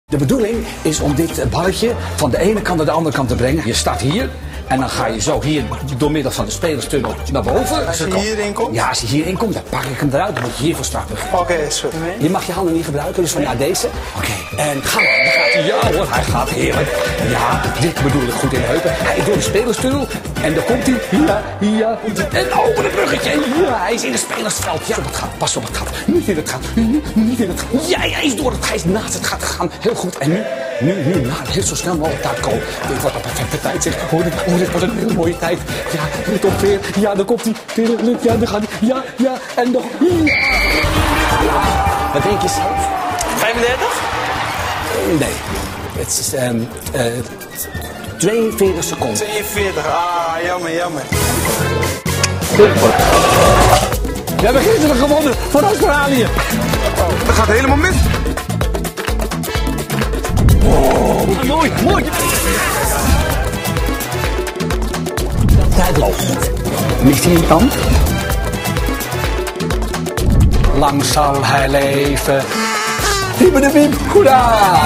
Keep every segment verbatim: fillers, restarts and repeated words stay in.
De bedoeling is om dit balletje van de ene kant naar de andere kant te brengen. Je staat hier en dan ga je zo hier door middel van de spelerstunnel naar boven. Als je hierin komt? Ja, als je hierin komt, dan pak ik hem eruit. Dan moet je hiervoor starten. Oké, okay, is goed. Je mag je handen niet gebruiken, dus van ja, deze. Oké, okay. En ga maar. Dan gaat hij, ja hoor, hij gaat heerlijk. Ja, dit bedoel ik goed in de heupen. Hij is door de spelerstunnel en dan komt hij. Ja, ja. En over het bruggetje. Ja, hij is in het spelersveld. Ja, op het gat. Pas op het gat. Niet in het gat. Niet in het gat. Ja, hij is door het, hij is naast het gat gegaan. Heel goed. En nu, nu, nu, nou, heel zo snel mogelijk daar komen. Dit wordt een perfecte tijd, zeg. Hoor, dit, oh, dit wordt een hele mooie tijd. Ja, let op weer. Ja, dan komt hij. Ja, dan gaat hij. Ja, ja. En nog. Ja. Wat denk je zelf? vijfendertig? Nee. Het is um, uh, tweeënveertig seconden. tweeënveertig, ah, jammer, jammer. We hebben gisteren gewonnen van Australië. Oh, dat gaat helemaal mis. Oh, mooi, mooi. Tijd loopt. Ligt hij in de tand? Lang zal hij leven. Hiebe de wiep, hoera!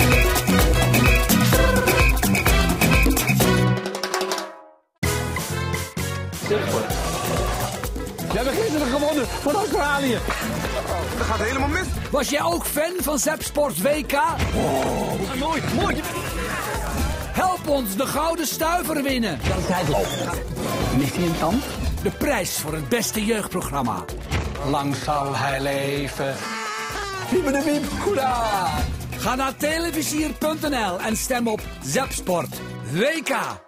We hebben gisteren gewonnen van Australië. Dat gaat helemaal mis. Was jij ook fan van Zepsport W K? Oh, mooi, mooi. Help ons de gouden stuiver winnen. De tijd loopt. Ligt hij in de tand? De prijs voor het beste jeugdprogramma. Lang zal hij leven. Hiebe de wiep, hoera! Ga naar televisier punt n l en stem op Zepsport W K.